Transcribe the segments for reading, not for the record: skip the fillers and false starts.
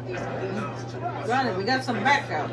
Ronnie, we got some backup.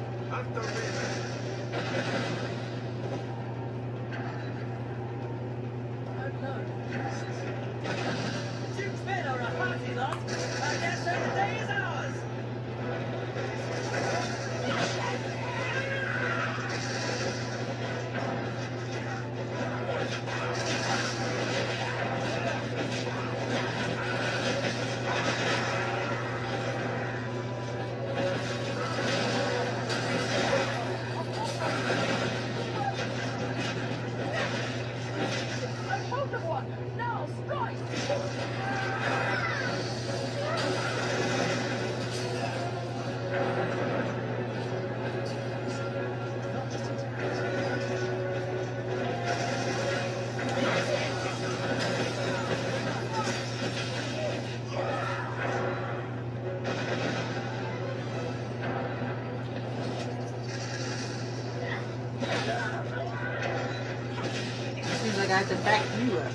Seems like I have to back you up.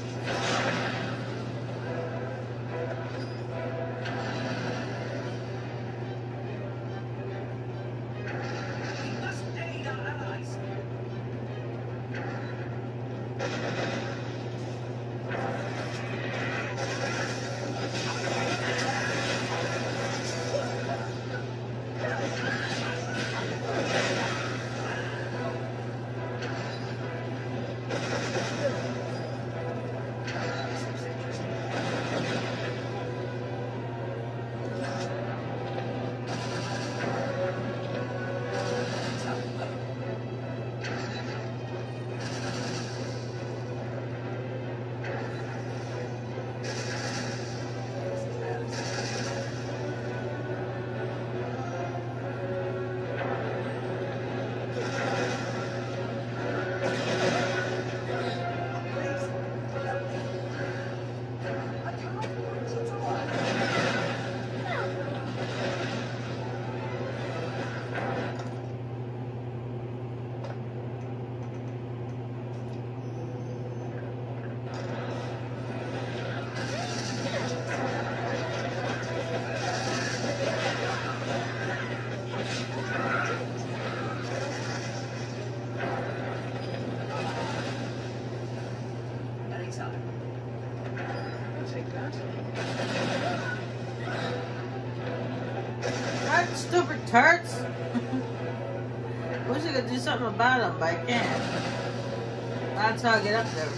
That stupid turds. Wish I could do something about them, but I can't. That's how I get up there.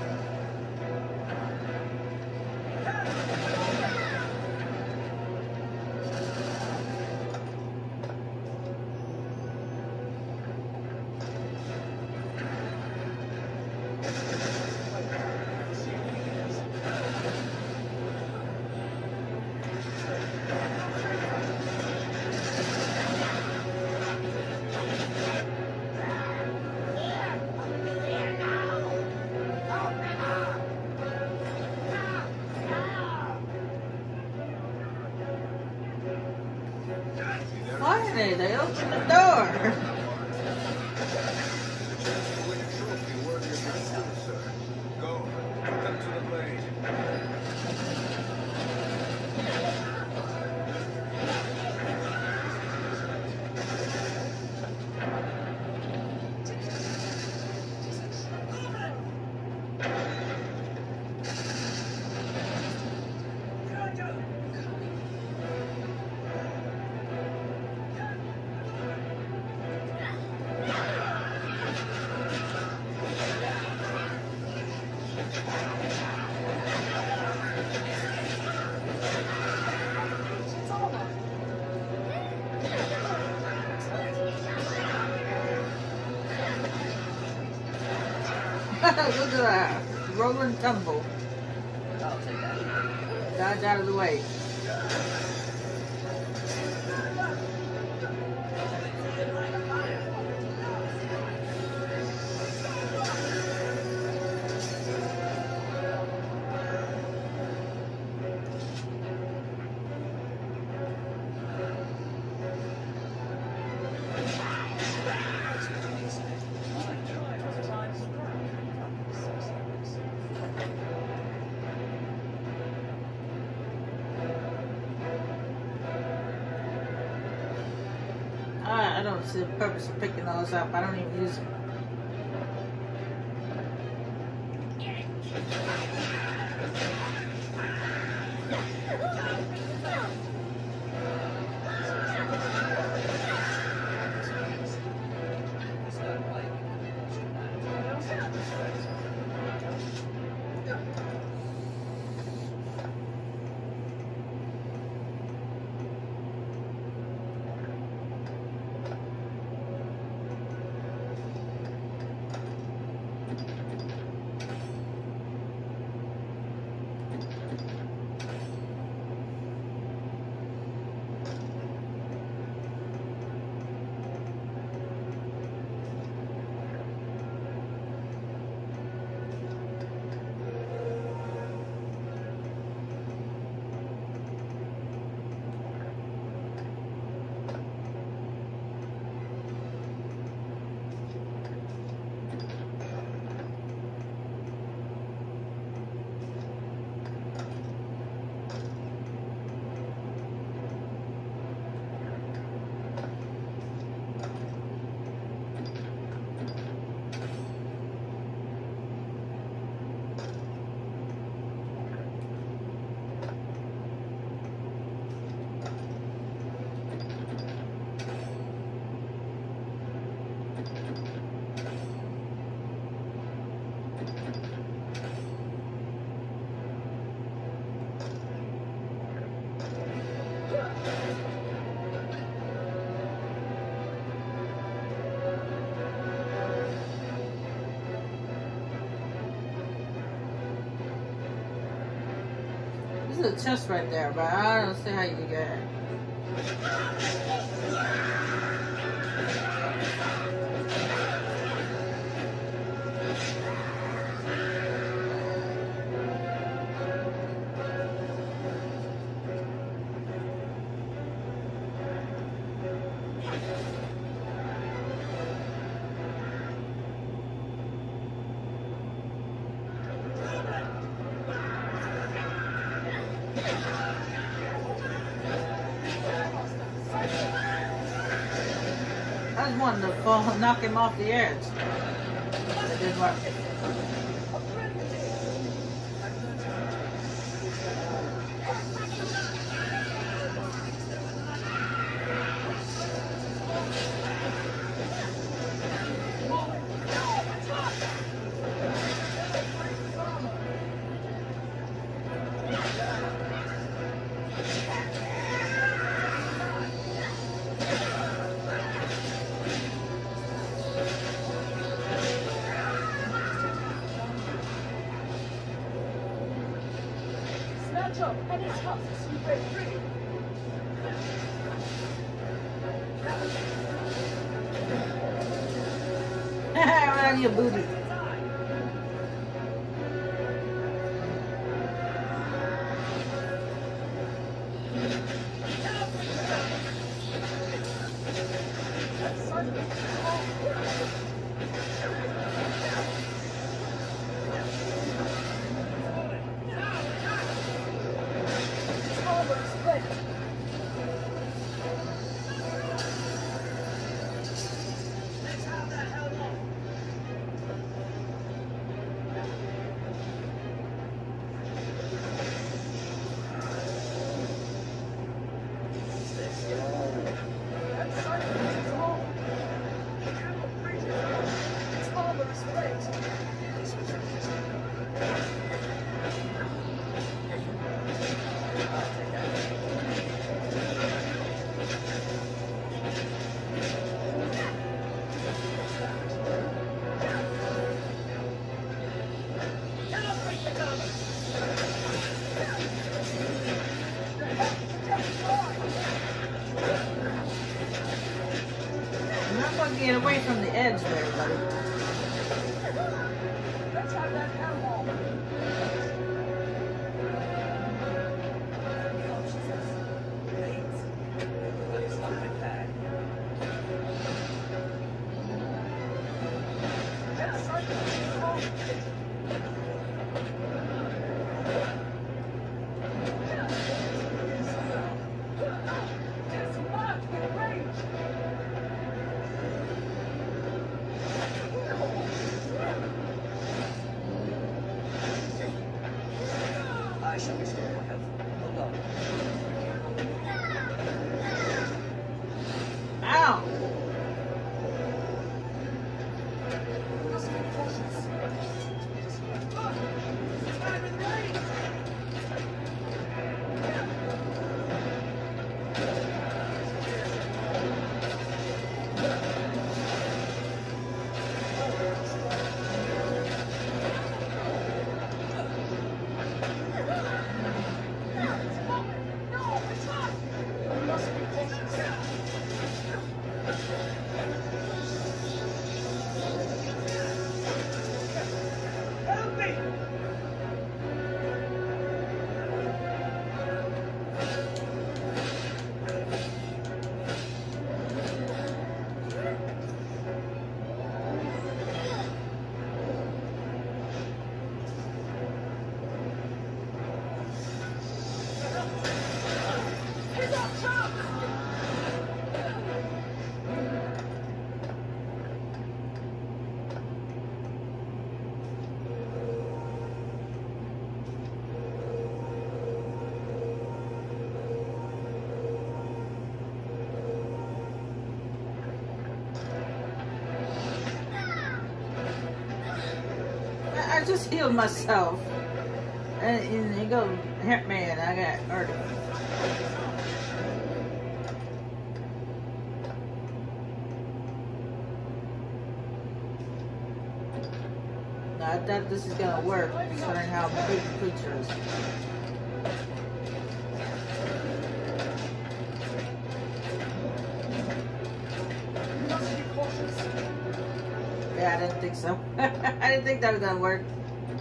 Finally, they opened the door. Look at that. Roll and tumble. I'll take that. Dodge out of the way. I don't see the purpose of picking those up. I don't even use them. There's a chest right there, but I don't see how you get it. I just wanted to fall, knock him off the edge. It didn't work. And it's tough to see way free. Right on your booty. Get away from the edge there, buddy. Let's have that animal. just healed myself. And he goes, hit me, and I got hurt. Now, I thought this is gonna work, considering how big the creature is. Yeah, I didn't think so. I didn't think that was gonna work.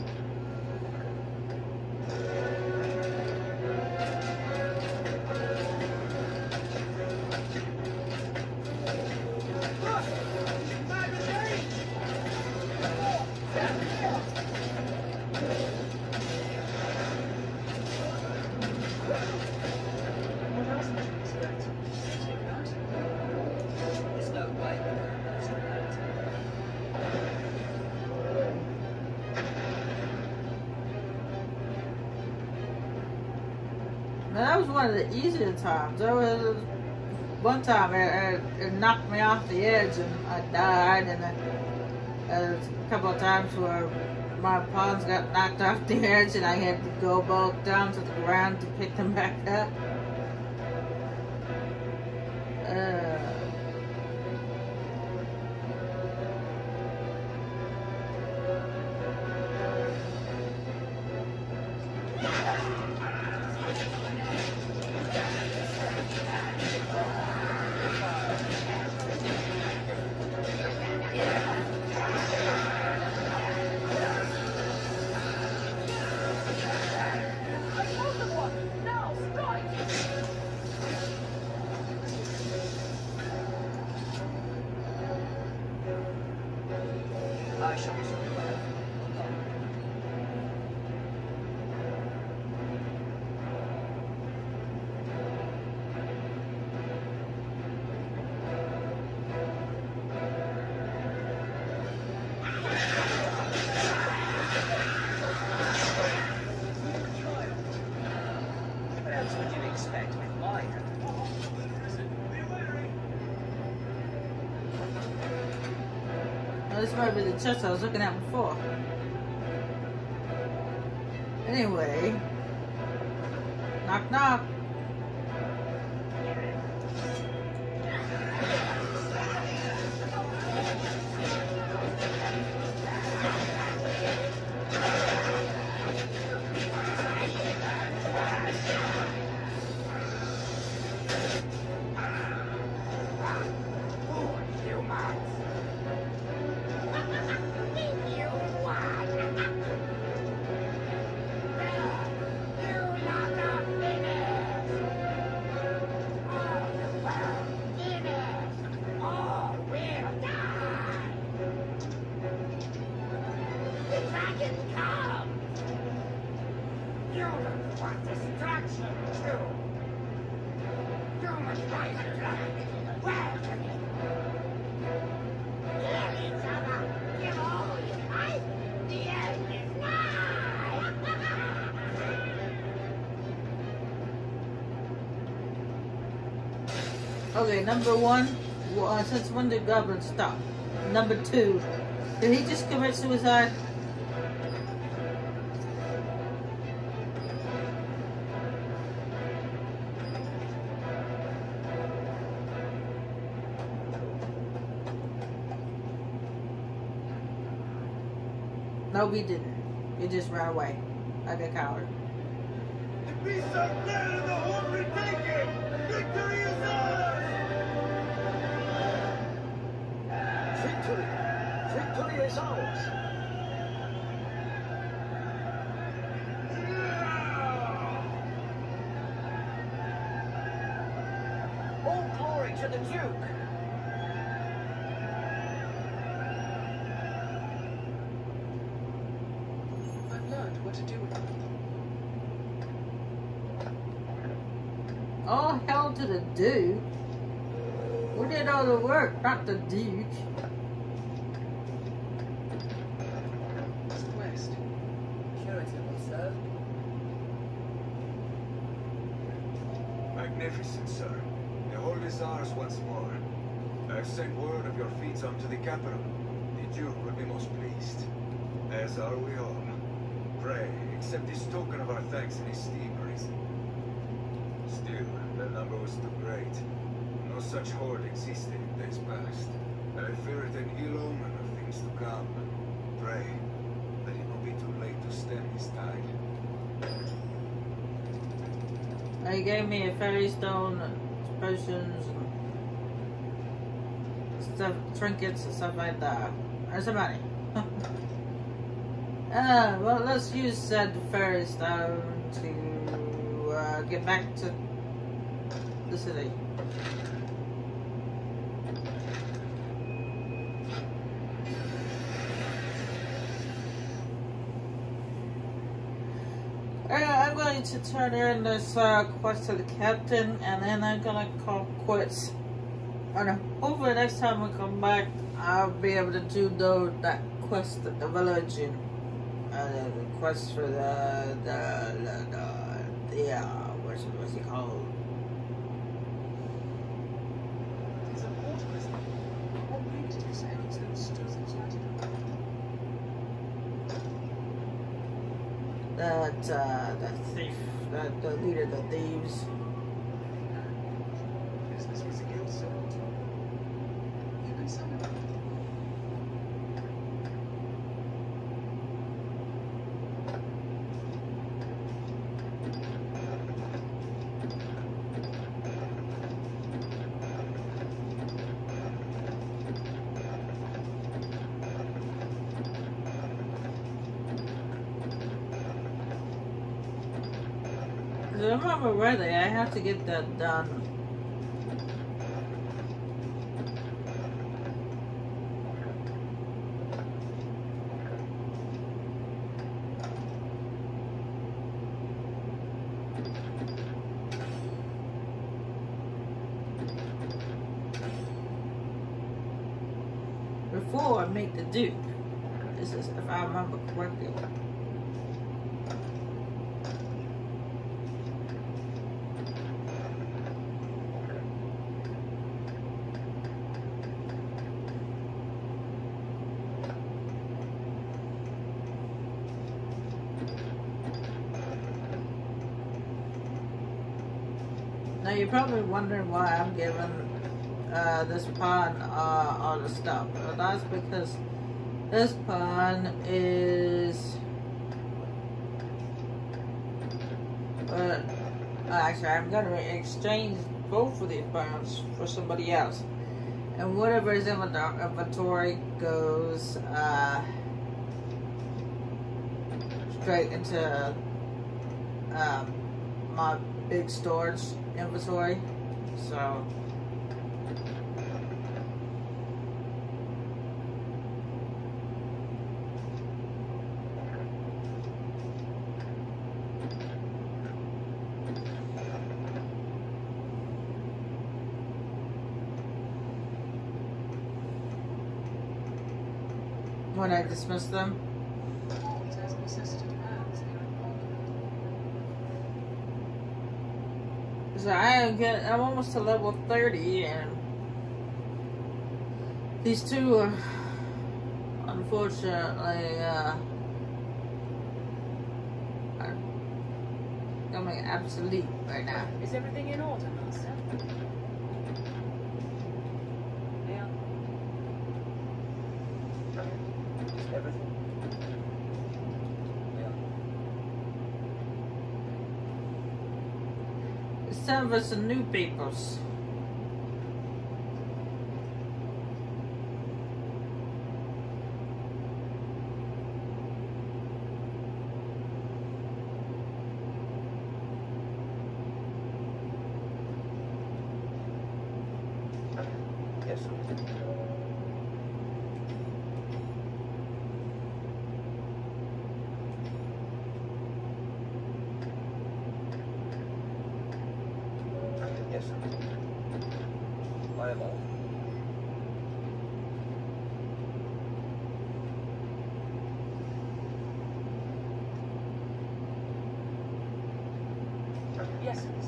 Now, that was one of the easier times. There was one time it knocked me off the edge and I died, and a couple of times where my pawns got knocked off the edge and I had to go back down to the ground to pick them back up. This might be the chest I was looking at before. Anyway, knock knock. Okay, number one, since when did Goblin stop? Number two, did he just commit suicide? No, he didn't. He just ran away like a coward. The beasts are dead and the horde retaken! Victory is ours! Victory! Victory is ours! All glory to the Duke! I've learned what to do with them. All hell to the Duke. We did all the work, not the Duke. West. Puritan will serve. Magnificent, sir. The hold is ours once more. I have sent word of your feats unto the capital. The Duke will be most pleased. As are we all. Pray, accept this token of our thanks and esteem, Arisen. Still, the number was too great. No such horde existed in days past. I fear it an ill omen of things to come. Pray, that it not be too late to stem his tide. He gave me a fairy stone, potions, and stuff, trinkets and stuff like that. There's some money. Well, let's use said fairy stone to get back to the city. I'm going to turn in this quest to the captain, and then I'm gonna call quits. And hopefully next time we come back, I'll be able to do that quest at the village and the quest for the what's it called? It's a port prison. What breed did you say was in Stozi's Vatican? That thief, the leader of the thieves. Business with the guild, sir. You can summon him. If I remember rightly, I have to get that done. Before I make the Duke. This is if I remember correctly. Now you're probably wondering why I'm giving this pawn all the stuff. Well, that's because this pawn is actually I'm going to exchange both of these pawns for somebody else, and whatever is in the inventory goes straight into my big storage inventory. So when I dismiss them. It has necessitated hands here in Parliament. So I'm almost to level 30, and these two are unfortunately are becoming obsolete right now. Is everything in order, Master? Yeah. Everything. Yeah. It's time for some new peoples. Yes. Yes. I am all. Yes, sir.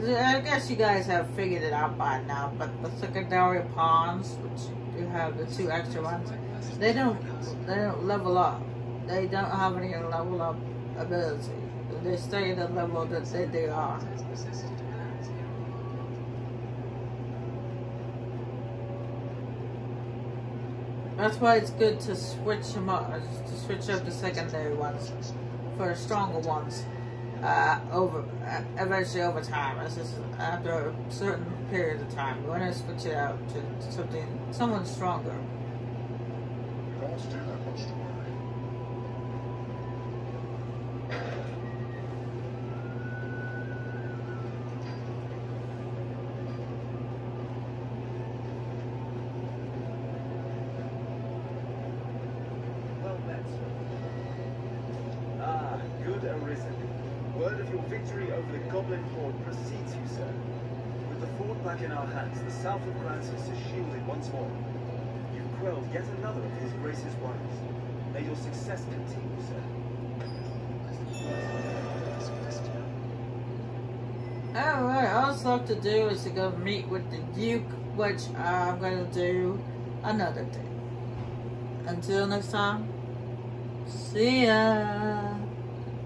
I guess you guys have figured it out by now, but the secondary pawns, which you have the two extra ones, they don't level up. They don't have any level up ability. They stay at the level that they are. That's why it's good to switch them up, to switch up the secondary ones for stronger ones. Eventually over time. It's just after a certain period of time, you want to switch it out to someone stronger. You don't want to do that much to worry. Well met, sir. Ah, good arisen. Word of your victory over the Goblin Horde precedes you, sir. With the fort back in our hands, the south of Francis is shielded once more. You've quelled yet another of his grace's worries. May your success continue, sir. Alright, all that's left to do is to go meet with the Duke, which I'm going to do another day. Until next time, see ya!